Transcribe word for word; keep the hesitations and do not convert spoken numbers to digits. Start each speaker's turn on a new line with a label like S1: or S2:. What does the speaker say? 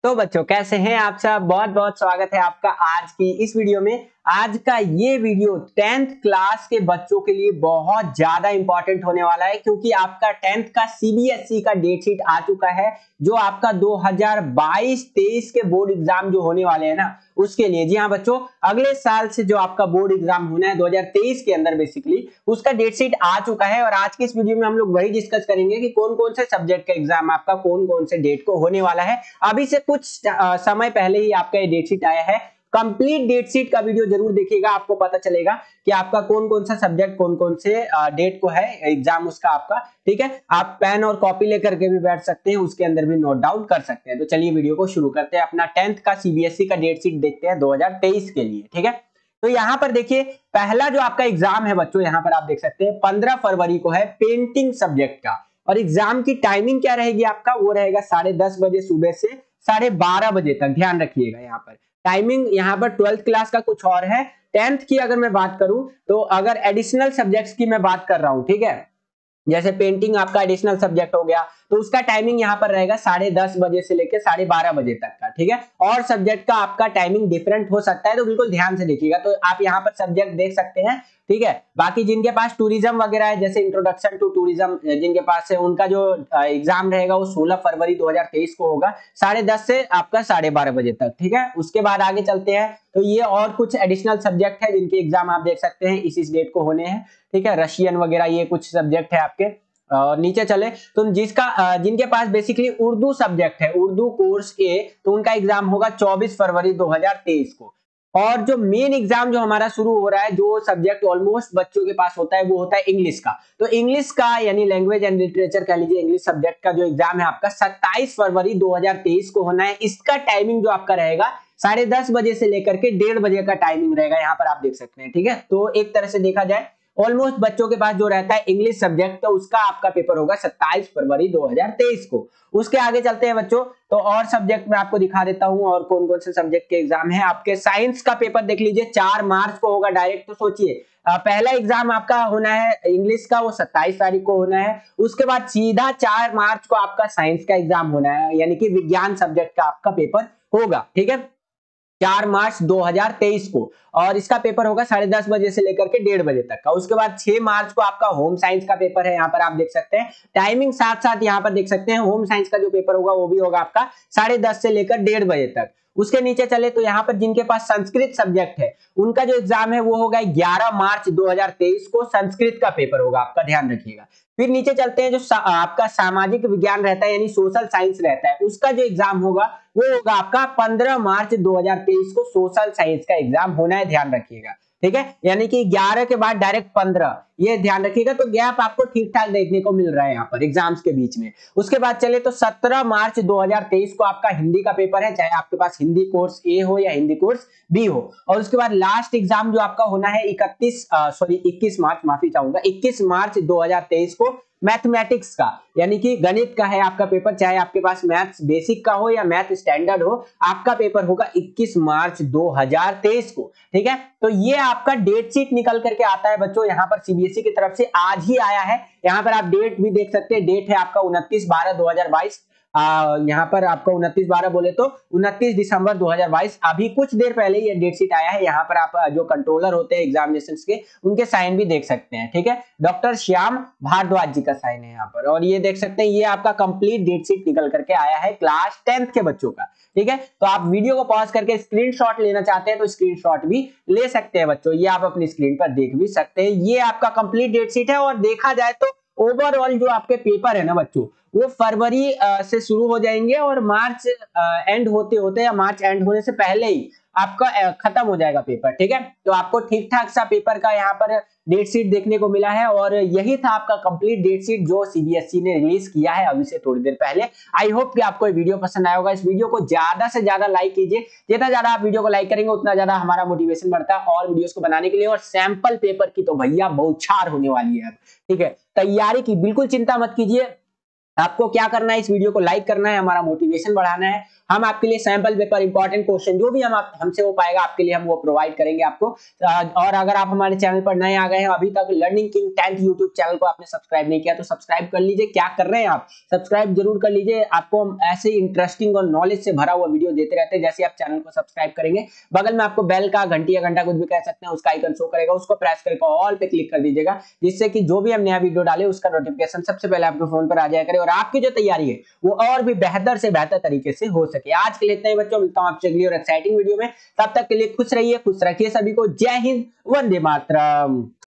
S1: तो बच्चों कैसे हैं आप सब। बहुत बहुत स्वागत है आपका आज की इस वीडियो में। आज का ये वीडियो टेंथ क्लास के बच्चों के लिए बहुत ज्यादा इंपॉर्टेंट होने वाला है, क्योंकि आपका टेंथ का सीबीएसई का डेट शीट आ चुका है, जो आपका दो हज़ार बाईस तेईस के बोर्ड एग्जाम जो होने वाले हैं ना, उसके लिए। जी हाँ बच्चों, अगले साल से जो आपका बोर्ड एग्जाम होना है दो हज़ार तेईस के अंदर, बेसिकली उसका डेट शीट आ चुका है। और आज की इस वीडियो में हम लोग वही डिस्कस करेंगे कि कौन कौन से सब्जेक्ट का एग्जाम आपका कौन कौन से डेट को होने वाला है। अभी से कुछ समय पहले ही आपका ये डेट शीट आया है। कंप्लीट डेट शीट का वीडियो जरूर देखिएगा, आपको पता चलेगा कि आपका कौन कौन सा सब्जेक्ट कौन कौन से डेट को है एग्जाम उसका आपका। ठीक है, आप पेन और कॉपी लेकर के भी बैठ सकते हैं, उसके अंदर भी नोट डाउन कर सकते हैं। तो चलिए वीडियो को शुरू करते हैं। अपना टेंथ का सीबीएसई का डेट शीट देखते हैं दो हज़ार तेईस के लिए। ठीक है, तो यहाँ पर देखिए पहला जो आपका एग्जाम है बच्चों, यहाँ पर आप देख सकते हैं पंद्रह फरवरी को है पेंटिंग सब्जेक्ट का। और एग्जाम की टाइमिंग क्या रहेगी आपका, वो रहेगा साढ़े दस बजे सुबह से साढ़े बारह बजे तक। ध्यान रखिएगा, यहाँ पर टाइमिंग यहाँ पर ट्वेल्थ क्लास का कुछ और है। टेंथ की अगर मैं बात करूं तो अगर एडिशनल सब्जेक्ट्स की मैं बात कर रहा हूं, ठीक है, जैसे पेंटिंग आपका एडिशनल सब्जेक्ट हो गया, तो उसका टाइमिंग यहाँ पर रहेगा साढ़े दस बजे से लेकर साढ़े बारह बजे तक का। ठीक है, और सब्जेक्ट का आपका टाइमिंग डिफरेंट हो सकता है, तो बिल्कुल ध्यान से देखिएगा। तो आप यहाँ पर सब्जेक्ट देख सकते हैं। ठीक है, बाकी जिनके पास टूरिज्म वगैरह है, जैसे इंट्रोडक्शन टू टूरिज्म जिनके पास है, उनका जो एग्जाम रहेगा वो सोलह फरवरी दो हज़ार तेईस को होगा, साढ़े दस से आपका साढ़े बारह बजे तक। ठीक है, उसके बाद आगे चलते हैं। तो ये और कुछ एडिशनल सब्जेक्ट है जिनके एग्जाम आप देख सकते हैं इस इस डेट को होने हैं। ठीक है, रशियन वगैरह ये कुछ सब्जेक्ट है आपके। और नीचे चले तो जिसका जिनके पास बेसिकली उर्दू सब्जेक्ट है, उर्दू कोर्स ए, तो उनका एग्जाम होगा चौबीस फरवरी दो हज़ार तेईस को। और जो मेन एग्जाम जो हमारा शुरू हो रहा है, जो सब्जेक्ट ऑलमोस्ट बच्चों के पास होता है, वो होता है इंग्लिश का। तो इंग्लिश का यानी लैंग्वेज एंड लिटरेचर कह लीजिए, इंग्लिश सब्जेक्ट का जो एग्जाम है आपका सत्ताईस फरवरी दो हज़ार तेईस को होना है। इसका टाइमिंग जो आपका रहेगा साढ़े दस बजे से लेकर के डेढ़ बजे का टाइमिंग रहेगा, यहाँ पर आप देख सकते हैं। ठीक है, तो एक तरह से देखा जाए ऑलमोस्ट बच्चों के पास जो रहता है इंग्लिश सब्जेक्ट, तो उसका आपका पेपर होगा सत्ताईस फरवरी दो हज़ार तेईस को। उसके आगे चलते हैं बच्चों, तो और सब्जेक्ट में आपको दिखा देता हूं और कौन कौन से सब्जेक्ट के एग्जाम है। आपके साइंस का पेपर देख लीजिए, चार मार्च को होगा डायरेक्ट। तो सोचिए पहला एग्जाम आपका होना है इंग्लिश का, वो सत्ताईस तारीख को होना है। उसके बाद सीधा चार मार्च को आपका साइंस का एग्जाम होना है, यानी कि विज्ञान सब्जेक्ट का आपका पेपर होगा। ठीक है, चार मार्च दो हज़ार तेईस को। और इसका पेपर होगा साढ़े दस बजे से लेकर के डेढ़ बजे तक का। उसके बाद छह मार्च को आपका होम साइंस का पेपर है, यहाँ पर आप देख सकते हैं टाइमिंग साथ साथ यहाँ पर देख सकते हैं। होम साइंस का जो पेपर होगा वो भी होगा आपका साढ़े दस से लेकर डेढ़ बजे तक। उसके नीचे चले तो यहाँ पर जिनके पास संस्कृत सब्जेक्ट है, उनका जो एग्जाम है वो होगा ग्यारह मार्च दो हज़ार तेईस को, संस्कृत का पेपर होगा आपका, ध्यान रखिएगा। फिर नीचे चलते हैं, जो सा, आपका सामाजिक विज्ञान रहता है यानी सोशल साइंस रहता है, उसका जो एग्जाम होगा वो होगा आपका पंद्रह मार्च दो हज़ार तेईस को, सोशल साइंस का एग्जाम होना है, ध्यान रखिएगा। ठीक है, यानी कि ग्यारह के बाद डायरेक्ट पंद्रह, ये ध्यान रखिएगा। तो गैप आपको ठीक ठाक देखने को मिल रहा है यहाँ पर एग्जाम्स के बीच में। उसके बाद चले तो सत्रह मार्च दो हज़ार तेईस को आपका हिंदी का पेपर है, चाहे आपके पास हिंदी कोर्स ए हो या हिंदी कोर्स बी हो। और उसके बाद लास्ट एग्जाम जो आपका होना है इकतीस सॉरी इक्कीस मार्च, माफी चाहूंगा, इक्कीस मार्च दो हज़ार तेईस को मैथमेटिक्स का, यानी कि गणित का है आपका पेपर, चाहे आपके पास मैथ्स बेसिक का हो या मैथ स्टैंडर्ड हो, आपका पेपर होगा इक्कीस मार्च दो हज़ार तेईस को। ठीक है, तो ये आपका डेट शीट निकल करके आता है बच्चों, यहाँ पर सीबीएसई की तरफ से आज ही आया है। यहाँ पर आप डेट भी देख सकते हैं, डेट है आपका उनतीस बारह दो हज़ार बाईस। आ, यहाँ पर आपको उनतीस बारह बोले तो उनतीस दिसंबर दो हज़ार बाईस, अभी कुछ देर पहले ये डेट शीट आया है। यहाँ पर आप जो कंट्रोलर होते हैं एग्जामिनेशन के, उनके साइन भी देख सकते हैं। ठीक है, डॉक्टर श्याम भारद्वाज जी का साइन है यहाँ पर। और ये देख सकते हैं, ये आपका कंप्लीट डेट शीट निकल करके आया है क्लास टेंथ के बच्चों का। ठीक है, तो आप वीडियो को पॉज करके स्क्रीनशॉट लेना चाहते हैं तो स्क्रीनशॉट भी ले सकते हैं बच्चों, ये आप अपनी स्क्रीन पर देख भी सकते हैं। ये आपका कंप्लीट डेट शीट है। और देखा जाए तो ओवरऑल जो आपके पेपर है ना बच्चों, वो फरवरी से शुरू हो जाएंगे और मार्च एंड होते होते या मार्च एंड होने से पहले ही आपका खत्म हो जाएगा पेपर। ठीक है, तो आपको ठीक ठाक सा पेपर का यहाँ पर डेट शीट देखने को मिला है। और यही था आपका कंप्लीट डेट शीट जो सीबीएसई ने रिलीज किया है अभी से थोड़ी देर पहले। आई होप कि आपको ये वीडियो पसंद आया होगा। इस वीडियो को ज्यादा से ज्यादा लाइक कीजिए, जितना ज्यादा आप वीडियो को लाइक करेंगे उतना ज्यादा हमारा मोटिवेशन बढ़ता है और वीडियोस को बनाने के लिए। और सैंपल पेपर की तो भैया बौछार होने वाली है अब। ठीक है, तैयारी की बिल्कुल चिंता मत कीजिए, आपको क्या करना है, इस वीडियो को लाइक करना है, हमारा मोटिवेशन बढ़ाना है। हम आपके लिए सैंपल पेपर, इंपॉर्टेंट क्वेश्चन जो भी हम आप, हमसे हो पाएगा आपके लिए हम वो प्रोवाइड करेंगे आपको। और अगर आप हमारे चैनल पर नए आ गए हैं, अभी तक learning king tenth YouTube channel को आपने सब्सक्राइब नहीं किया तो सब्सक्राइब कर लीजिए। क्या कर रहे हैं आप, सब्सक्राइब जरूर कर लीजिए। आपको हम ऐसे इंटरेस्टिंग और नॉलेज से भरा हुआ वीडियो देते रहते हैं। जैसे आप चैनल को सब्सक्राइब करेंगे, बगल में आपको बेल का, घंटी या घंटा कुछ भी कह सकते हैं, उसका आइकन शो करेगा, उसको प्रेस करके ऑल पे क्लिक कर दीजिएगा, जिससे कि जो भी हम नया वीडियो डाले उसका नोटिफिकेशन सबसे पहले आपके फोन पर आ जाया करे और आपकी जो तैयारी है वो और भी बेहतर से बेहतर तरीके से हो सके। आज के लिए इतना ही बच्चों, मिलता हूं आपसे अगली और एक्साइटिंग वीडियो में। तब तक के लिए खुश रहिए, खुश रखिए सभी को। जय हिंद, वंदे मातरम।